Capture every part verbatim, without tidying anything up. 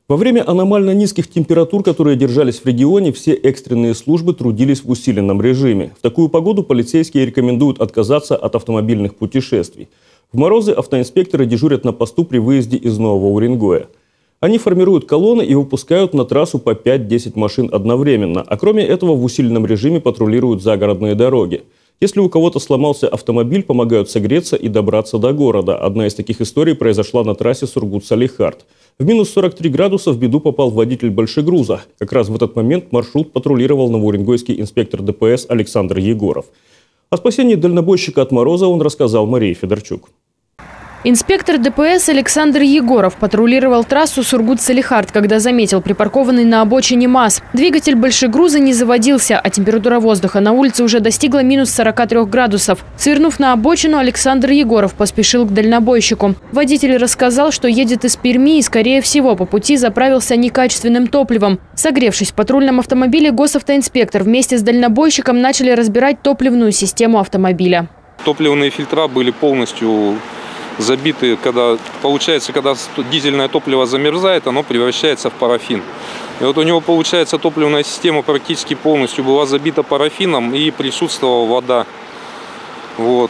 Во время аномально низких температур, которые держались в регионе, все экстренные службы трудились в усиленном режиме. В такую погоду полицейские рекомендуют отказаться от автомобильных путешествий. В морозы автоинспекторы дежурят на посту при выезде из Нового Уренгоя. Они формируют колонны и выпускают на трассу по пять-десять машин одновременно, а кроме этого в усиленном режиме патрулируют загородные дороги. Если у кого-то сломался автомобиль, помогают согреться и добраться до города. Одна из таких историй произошла на трассе Сургут-Салихард. В минус сорок три градуса в беду попал водитель большегруза. Как раз в этот момент маршрут патрулировал новоуренгойский инспектор ДПС Александр Егоров. О спасении дальнобойщика от мороза он рассказал Марии Федорчук. Инспектор ДПС Александр Егоров патрулировал трассу Сургут-Салихард, когда заметил припаркованный на обочине МАЗ. Двигатель большегруза не заводился, а температура воздуха на улице уже достигла минус сорока трёх градусов. Свернув на обочину, Александр Егоров поспешил к дальнобойщику. Водитель рассказал, что едет из Перми и, скорее всего, по пути заправился некачественным топливом. Согревшись в патрульном автомобиле, госавтоинспектор вместе с дальнобойщиком начали разбирать топливную систему автомобиля. Топливные фильтра были полностью забиты, когда получается, когда дизельное топливо замерзает, оно превращается в парафин. И вот у него получается топливная система практически полностью была забита парафином и присутствовала вода. Вот.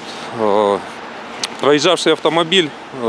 Проезжавший автомобиль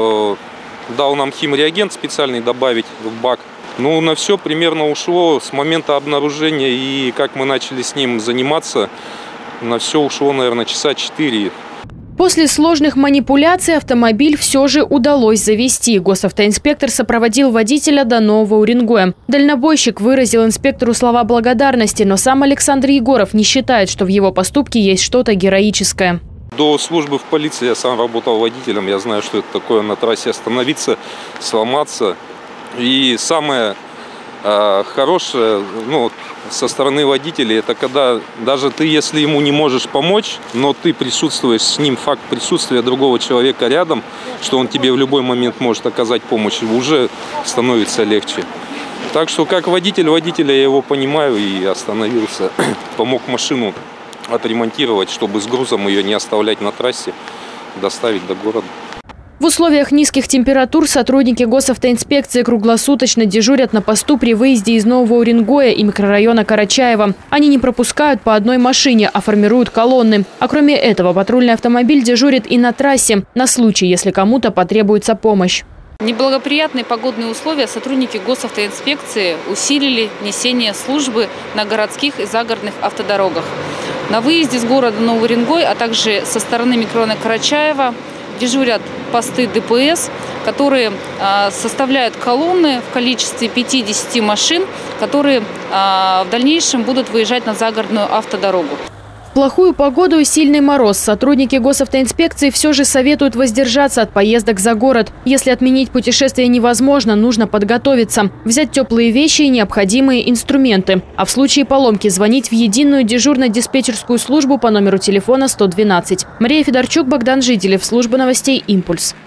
дал нам химреагент специальный добавить в бак. Ну, на все примерно ушло с момента обнаружения и как мы начали с ним заниматься, на все ушло, наверное, часа четыре. После сложных манипуляций автомобиль все же удалось завести. Госавтоинспектор сопроводил водителя до Нового Уренгоя. Дальнобойщик выразил инспектору слова благодарности, но сам Александр Егоров не считает, что в его поступке есть что-то героическое. До службы в полиции я сам работал водителем. Я знаю, что это такое на трассе остановиться, сломаться. И самое э, хорошее, ну, со стороны водителей, это когда даже ты, если ему не можешь помочь, но ты присутствуешь с ним, факт присутствия другого человека рядом, что он тебе в любой момент может оказать помощь, уже становится легче. Так что как водитель водителя я его понимаю и остановился, помог машину отремонтировать, чтобы с грузом ее не оставлять на трассе, доставить до города. В условиях низких температур сотрудники госавтоинспекции круглосуточно дежурят на посту при выезде из Нового Уренгоя и микрорайона Карачаево. Они не пропускают по одной машине, а формируют колонны. А кроме этого, патрульный автомобиль дежурит и на трассе, на случай, если кому-то потребуется помощь. Неблагоприятные погодные условия сотрудники госавтоинспекции усилили несение службы на городских и загородных автодорогах. На выезде с города Новый Уренгой, а также со стороны микрорайона Карачаево дежурят посты ДПС, которые э, составляют колонны в количестве пятидесяти машин, которые э, в дальнейшем будут выезжать на загородную автодорогу. В плохую погоду и сильный мороз сотрудники госавтоинспекции все же советуют воздержаться от поездок за город. Если отменить путешествие невозможно, нужно подготовиться, взять теплые вещи и необходимые инструменты. А в случае поломки звонить в единую дежурно-диспетчерскую службу по номеру телефона сто двенадцать. Мария Федорчук, Богдан Жителев, служба новостей «Импульс».